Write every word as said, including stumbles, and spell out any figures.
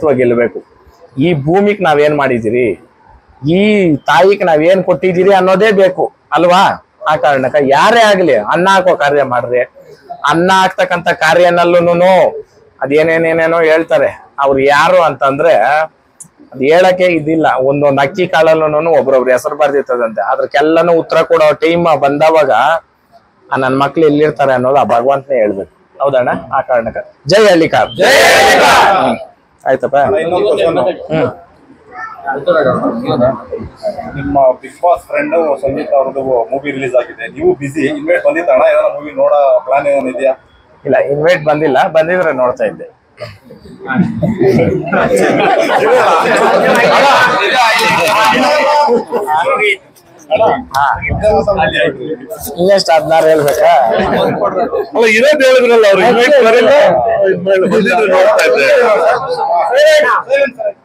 ವ್ಯಕ್ತಿತ್ವ ಗೆಲ್ಲಬೇಕು. ಈ ಭೂಮಿಗೆ ನಾವೇನ್ ಮಾಡಿದಿರಿ, ಈ ತಾಯಿಗೆ ನಾವೇನ್ ಕೊಟ್ಟಿದ್ದೀರಿ ಅನ್ನೋದೇ ಬೇಕು ಅಲ್ವಾ? ಆ ಕಾರಣಕ್ಕ ಯಾರೇ ಆಗ್ಲಿ ಅನ್ನ ಹಾಕೋ ಕಾರ್ಯ ಮಾಡ್ರಿ. ಅನ್ನ ಹಾಕ್ತಕ್ಕಂಥ ಕಾರ್ಯನಲ್ಲೂನು ಅದೇನೇನೇನೇನೋ ಹೇಳ್ತಾರೆ. ಅವ್ರು ಯಾರು ಅಂತಂದ್ರೆ ಅದ್ ಹೇಳಕ್ಕೆ ಇದಿಲ್ಲ. ಒಂದೊಂದ್ ಅಕ್ಕಿ ಕಾಳಲ್ಲೂನು ಒಬ್ರೊಬ್ರು ಹೆಸರು ಬರ್ದಿರ್ತದಂತೆ. ಅದ್ರಕ್ಕೆಲ್ಲಾನು ಉತ್ತರ ಕೊಡೋ ಟೈಮ್ ಬಂದವಾಗ ನನ್ ಮಕ್ಳು ಎಲ್ಲಿರ್ತಾರೆ ಅನ್ನೋದು ಆ ಭಗವಂತನೇ ಹೇಳ್ಬೇಕು. ಹೌದಣ್ಣ? ಆ ಕಾರಣಕ್ಕ ಜೈ ಹಳ್ಳಿಕಾರ್. ಆಯ್ತಪ್ಪ. ಹ್ಮ್ ನಿಮ್ಮ ಬಿಗ್ ಬಾಸ್ ಫ್ರೆಂಡ್ ಸಂಗೀತ ಅವ್ರದ್ದು ಮೂವಿ ರಿಲೀಸ್ ಆಗಿದೆ, ನೀವು ಬಿಸಿ, ಇನ್ವೈಟ್ ಬಂದಿತ್ತಣ್ಣ? ಏನಾರ ಮೂವಿ ನೋಡೋ ಪ್ಲಾನ್ ಏನಾನ ಇದೆಯಾ? ಇಲ್ಲ, ಇನ್ವೈಟ್ ಬಂದಿಲ್ಲ. ಬಂದಿದ್ರೆ ನೋಡ್ತಾ ಇದ್ದೆ. ಇನ್ನೆಷ್ಟು ಹದಿನಾರು ಹೇಳ್ಬೇಕಾ? ಅಲ್ಲ, ಇರೋದು ಹೇಳಿದ್ರಲ್ಲ ಅವ್ರು, ಇನ್ವೈಟ್ ಬರಲ್ಲ, ನೋಡ್ತಾ ಇದ್ದೆ.